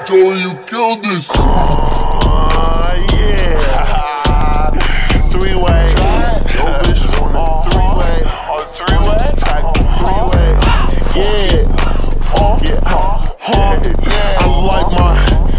Joey, you killed this. Yeah. Three-way. Yo, bitch, on the three-way. On three-way. Track three-way. Yeah. I like my.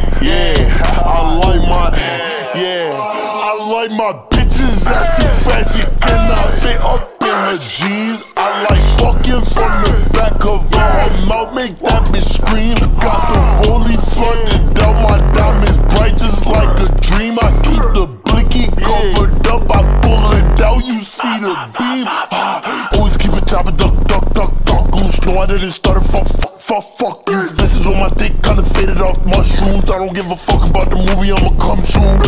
I like my bitches ass too fast. She cannot fit up in her jeans. I like fucking from the back of her mouth, make that bitch scream. Got the rollie flooded out, my diamonds bright just like a dream. I keep the blicky covered up, I pull it out, you see the beam. Always keep it chopping, duck, goose. No, I didn't start it, fuck you. Bitches on my dick, kinda faded off mushrooms. I don't give a fuck about the movie, I'ma come soon.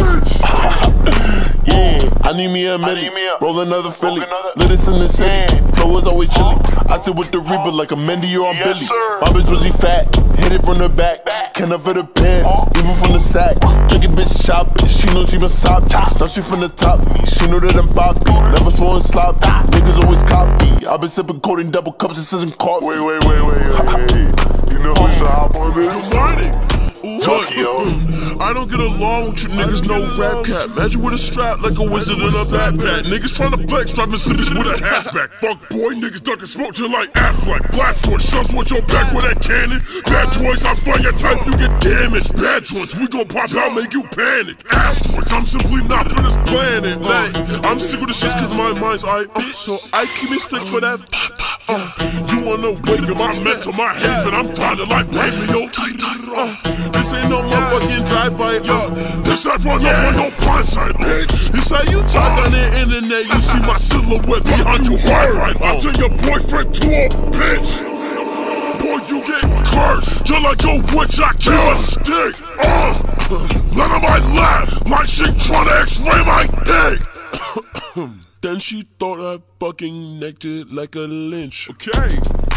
I need me a milli, roll another Philly, lit in the city, flow was always chilly. I sit with the Reaper like a Mendy or a Billy. My bitch was fat, hit it from the back, can I fit the pants, even from the sack. Drinking bitch shop, she knows she was sop. Now she from the top, she know that I'm poppy. Never swollen slop, niggas always copy. I been sipping codeine double cups and sipping coffee. Wait. You know who's the hop on this? Good morning. I don't get along with you niggas, no rap cap. Imagine with a strap like a wizard in a backpack. Niggas tryna flex, driving cities with a hatchback. Fuck boy, niggas ducking smoke you like Affleck. Blast torch, shots with your back with that cannon. Bad choice, I find your type, you get damaged. Bad joints, we gon' pop out, make you panic. Ass torch, I'm simply not for this planet. I'm sick with the shits cause my mind's so I keep me stick for that. You wanna wake up my mental, my head, and I'm grinding like baby, yo. This ain't no motherfucking drive-by, this ain't run up on no blindside, bitch. You say you talk on the internet, you see my silhouette behind you, right? I turn your boyfriend to a bitch. Boy, you get cursed, just like your witch, I kill a stick. Let on my lap, like she tryna x-ray my dick. Then she thought I fucking necked it like a lynch. Okay.